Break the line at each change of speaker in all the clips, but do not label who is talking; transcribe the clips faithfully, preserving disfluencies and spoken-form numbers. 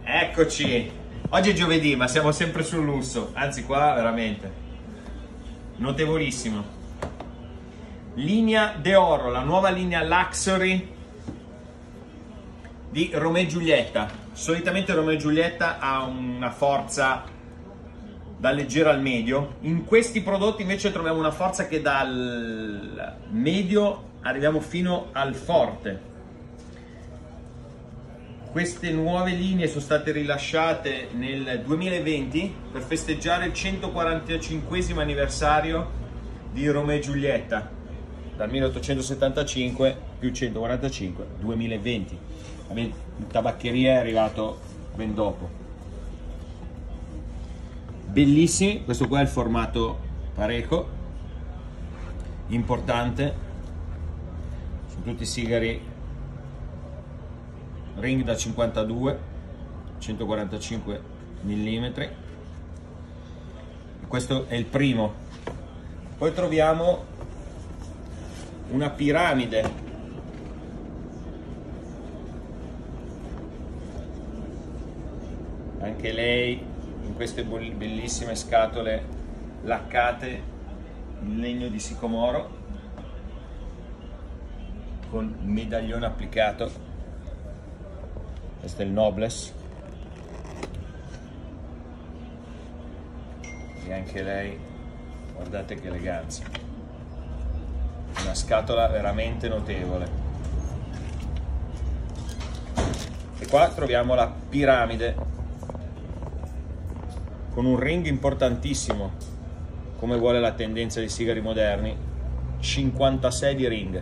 Eccoci, oggi è giovedì ma siamo sempre sul lusso, anzi qua veramente notevolissimo. Linea d'oro, la nuova linea Luxury di Romeo e Giulietta. Solitamente Romeo e Giulietta ha una forza da leggero al medio, in questi prodotti invece troviamo una forza che dal medio arriviamo fino al forte. Queste nuove linee sono state rilasciate nel duemilaventi per festeggiare il centoquarantacinquesimo anniversario di Romeo e Giulietta, dal milleottocentosettantacinque più centoquarantacinque, duemilaventi. In tabaccheria è arrivato ben dopo. Bellissimi, questo qua è il formato Pareco, importante, sono tutti sigari ring da cinquantadue centoquarantacinque millimetri. Questo è il primo. Poi troviamo una piramide, anche lei in queste bellissime scatole laccate in legno di sicomoro con medaglione applicato. Questo è il Nobles e anche lei, guardate che eleganza, una scatola veramente notevole. E qua troviamo la piramide con un ring importantissimo, come vuole la tendenza dei sigari moderni, cinquantasei di ring.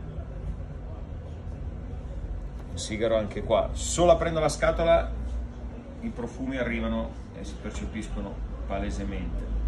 Sigaro anche qua, solo aprendo la scatola i profumi arrivano e si percepiscono palesemente.